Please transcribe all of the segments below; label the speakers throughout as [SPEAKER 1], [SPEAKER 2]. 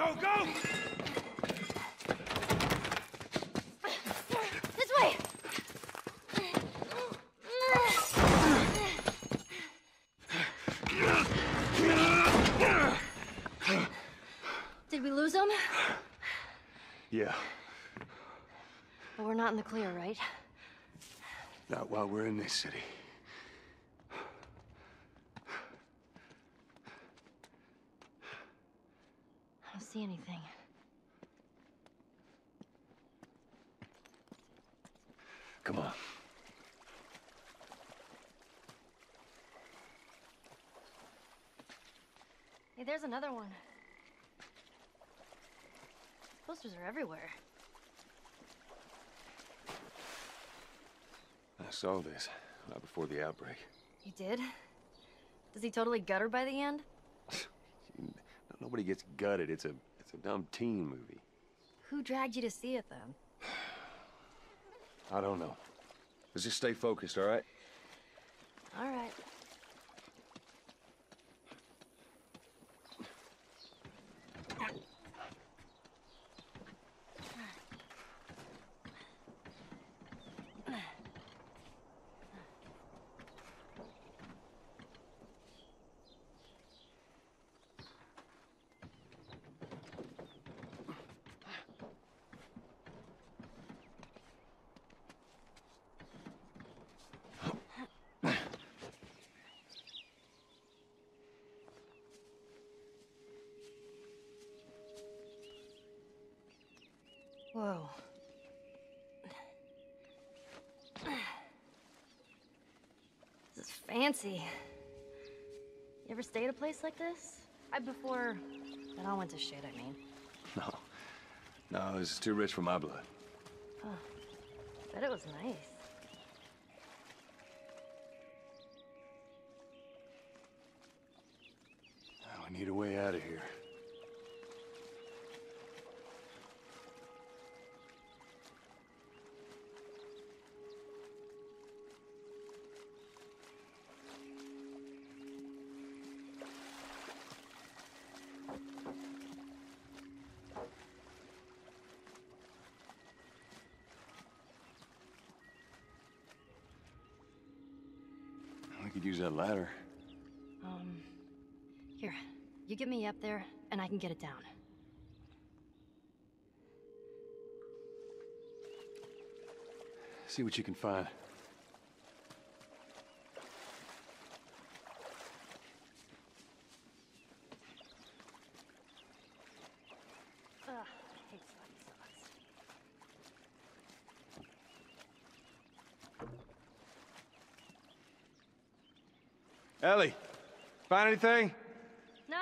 [SPEAKER 1] Go, go!
[SPEAKER 2] This way! Did we lose him?
[SPEAKER 1] Yeah,
[SPEAKER 2] But we're not in the clear, right?
[SPEAKER 1] not while we're in this city.
[SPEAKER 2] I don't see anything.
[SPEAKER 1] Come on.
[SPEAKER 2] Hey, there's another one. Posters are everywhere.
[SPEAKER 1] I saw this right before the outbreak.
[SPEAKER 2] You did? Does he totally gut her by the end?
[SPEAKER 1] Nobody gets gutted. It's a dumb teen movie.
[SPEAKER 2] Who dragged you to see it, then?
[SPEAKER 1] I don't know. Let's just stay focused, all right?
[SPEAKER 2] All right. Whoa. This is fancy. You ever stay at a place like this? Before it all went to shit, I mean.
[SPEAKER 1] No. No, this is too rich for my blood.
[SPEAKER 2] Oh, bet it was nice.
[SPEAKER 1] Now we need a way out of here. We could use that ladder.
[SPEAKER 2] Here, you get me up there, and I can get it down.
[SPEAKER 1] See what you can find.
[SPEAKER 2] Ugh, I hate sweaty socks.
[SPEAKER 1] Ellie, find anything?
[SPEAKER 2] Nah.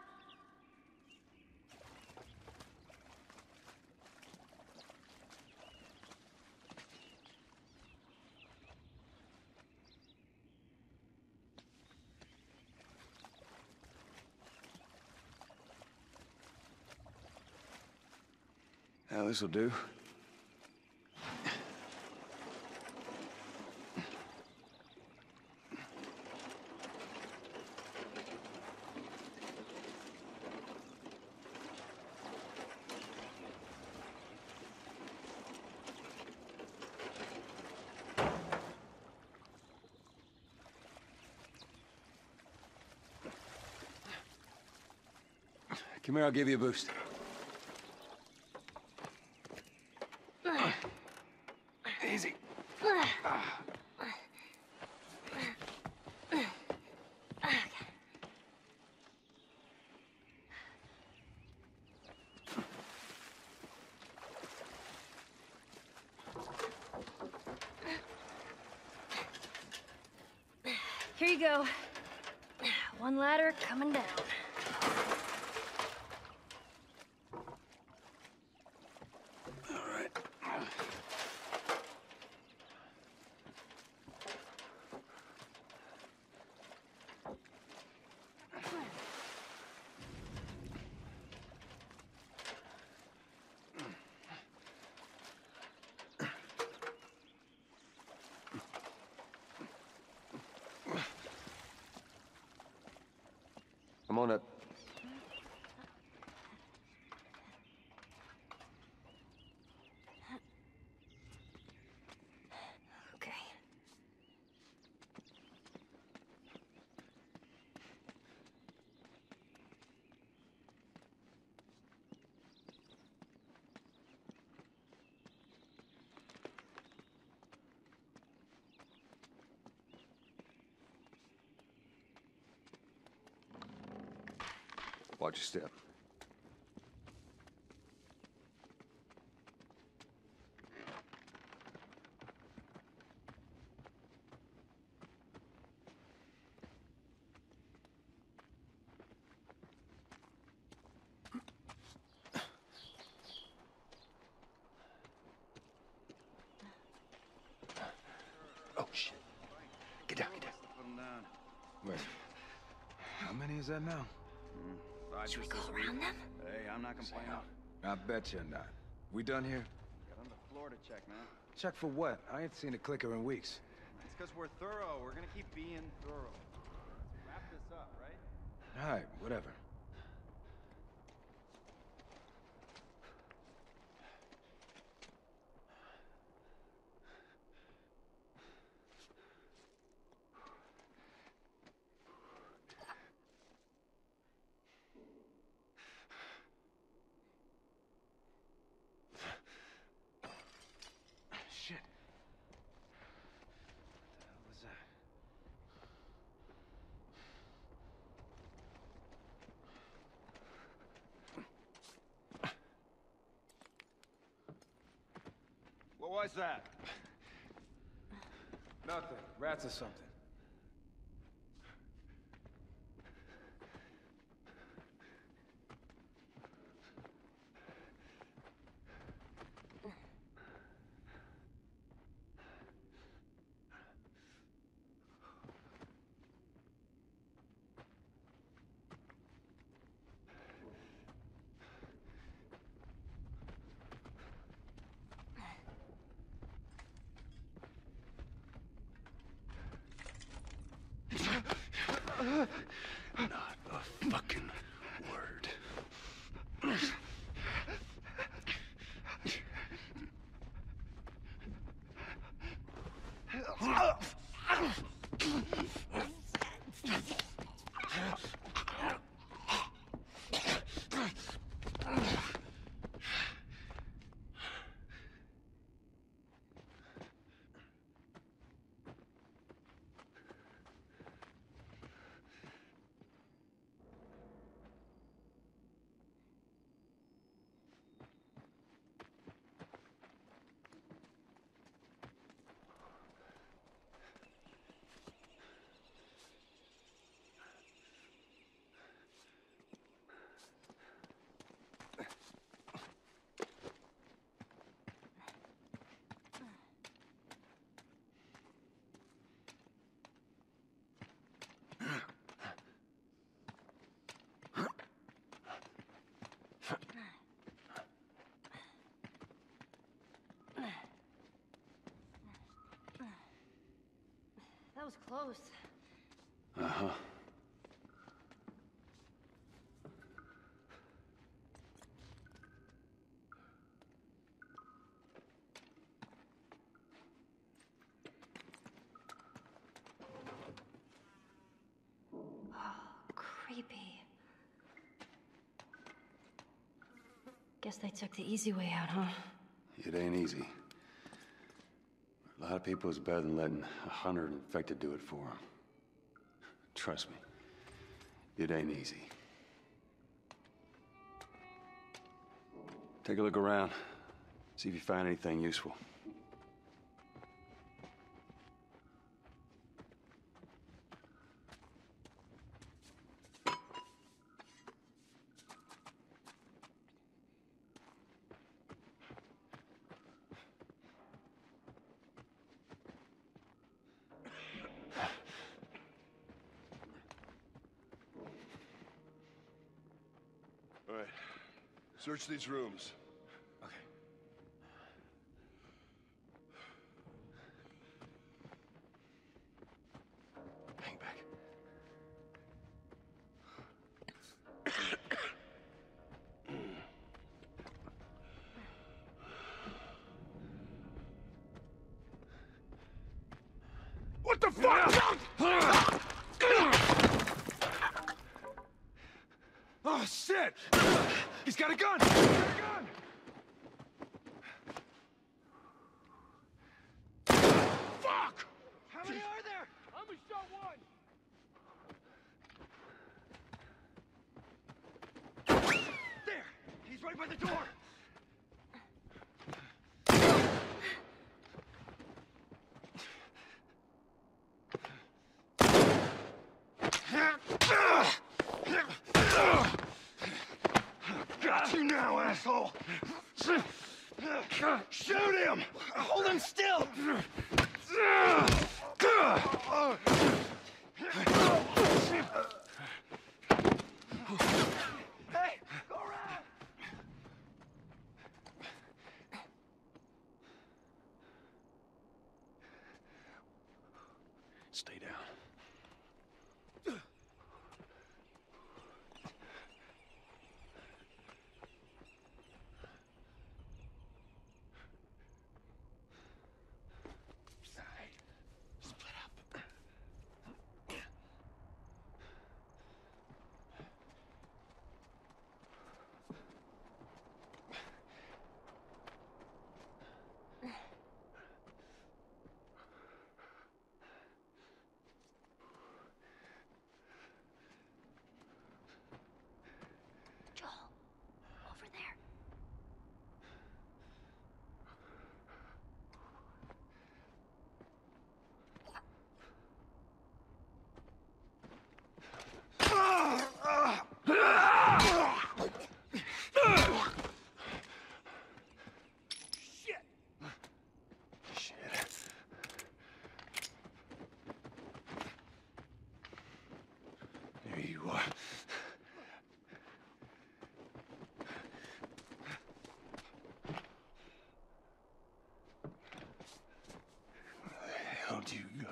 [SPEAKER 1] Now this'll do. Come here, I'll give you a boost. Easy.
[SPEAKER 2] Here you go. One ladder coming down.
[SPEAKER 1] All right. Come on up. Watch your step. Oh, shit. Get down, get down.
[SPEAKER 3] Put him down.
[SPEAKER 4] Wait. How many is that now?
[SPEAKER 2] Should we go around them?
[SPEAKER 3] Hey, I'm not complaining.
[SPEAKER 4] I bet you're not. We done here?
[SPEAKER 3] Got on the floor to check, man.
[SPEAKER 4] Check for what? I ain't seen a clicker in weeks.
[SPEAKER 3] It's because we're thorough. We're gonna keep being thorough. Let's wrap this up, right?
[SPEAKER 4] All right, whatever. Shit. What the hell was that?
[SPEAKER 3] What was that?
[SPEAKER 4] Nothing. Rats or something.
[SPEAKER 1] Not a fucking word.
[SPEAKER 2] That was close.
[SPEAKER 1] Uh-huh.
[SPEAKER 2] Creepy. Guess they took the easy way out, huh?
[SPEAKER 1] It ain't easy. A lot of people is better than letting 100 infected do it for them. Trust me, it ain't easy. Take a look around. See if you find anything useful.
[SPEAKER 5] All right. Search these rooms.
[SPEAKER 4] Okay.
[SPEAKER 1] Hang back.
[SPEAKER 5] What the fuck?
[SPEAKER 4] Oh, shit! He's got a gun! He's got a gun!
[SPEAKER 5] Fuck!
[SPEAKER 3] How many are there?
[SPEAKER 5] I only shot one.
[SPEAKER 4] Right by the door! Got you now, asshole! Shoot him! Hold him still! Hey, go around!
[SPEAKER 1] Stay down.
[SPEAKER 2] Joel, over there.
[SPEAKER 1] There you are. Where the hell do you go?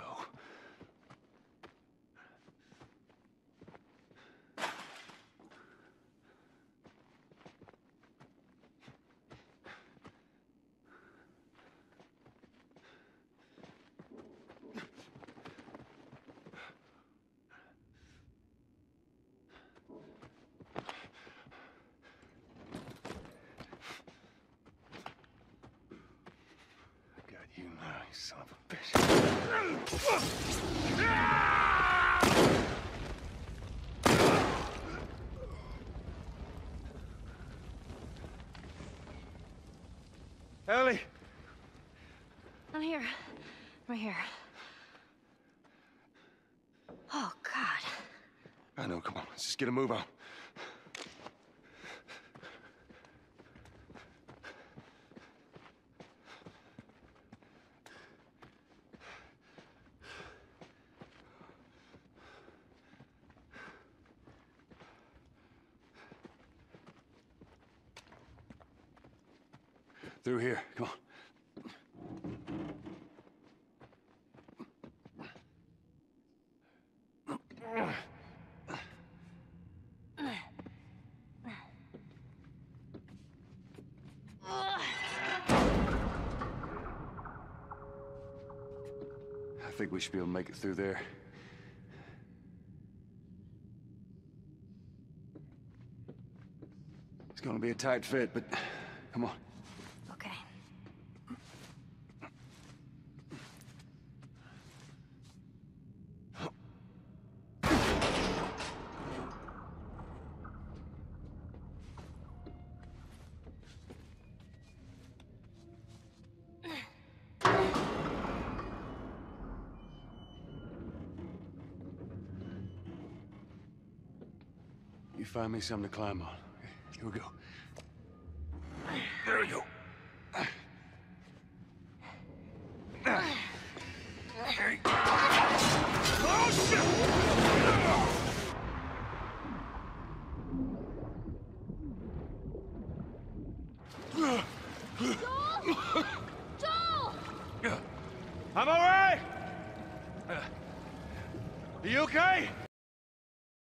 [SPEAKER 1] I got you now, you son of a bitch.
[SPEAKER 4] Ellie!
[SPEAKER 2] I'm here. Right here. Oh, God.
[SPEAKER 1] I know, come on, let's just get a move on. Through here, come on. I think we should be able to make it through there. It's gonna be a tight fit, but come on.
[SPEAKER 2] Okay.
[SPEAKER 1] You find me something to climb on. Okay, here we go. There we go.